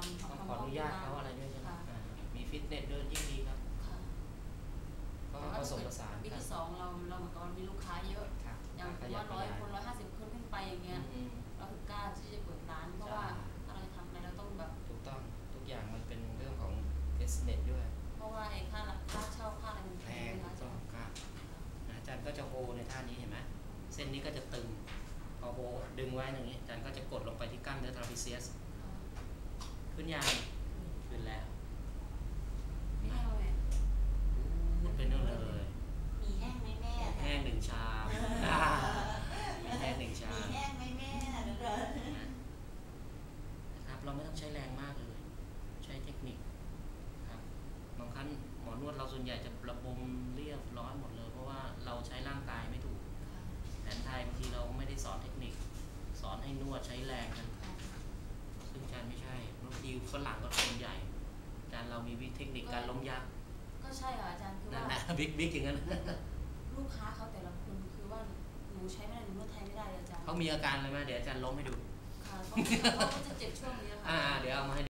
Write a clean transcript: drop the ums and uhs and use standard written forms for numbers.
ขออนุญาตเขาอะไรด้วยใช่ไหมมีฟิตเนสด้วยยิ่งดีครับก็ผสมผสานปีที่2เราเหมือนกับมีลูกค้าเยอะอย่างว่า100 คน150 คนขึ้นไปอย่างเงี้ยเราถึงกล้าที่จะเปิดร้านเพราะว่าอะไรทำอะไรเราต้องแบบถูกต้องทุกอย่างมันเป็นเรื่องของบิสเนสด้วยเพราะว่าไอ้ค่าเช่าค่าอะไรมันแพงนะต้องครับอาจารย์ก็จะโฮในท่านี้เห็นไหมเส้นนี้ก็จะตึงพอโฮดึงไว้อย่างนี้อาจารย์ก็จะกดลงไปที่กล้ามเนื้อทราปิเซียสขึ้นยางขึ้นแล้วเป็นเรื่องเลยมีแห้งไหมแม่แห้ง1 ชามมีแห้ง1 ชามมีแห้งไหมแม่ครับเราไม่ต้องใช้แรงมากเลยใช้เทคนิคครับบางครั้งหมอนวดเราส่วนใหญ่จะระบมเรียบร้อยหมดเลยเพราะว่าเราใช้ร่างกายไม่ถูกแผนไทยบางทีเราไม่ได้สอนเทคนิคสอนให้นวดใช้แรงกันซึ่งอาจารย์ไม่ใช่บางทีฝรั่งก็คนใหญ่อาจารย์เรามีวิธีเทคนิคการล้มยักษ์ก็ใช่ค่ะอาจารย์คือว่าบิ๊กอย่างนั้นลูกค้าเขาแต่ละคนคือว่าหนูใช้ไม่ได้หนูนวดไทยไม่ได้อาจารย์เขามีอาการอะไรไหมเดี๋ยวอาจารย์ล้มให้ดูค่ะเขาจะเจ็บช่วงนี้ค่ะเดี๋ยวเอามาให้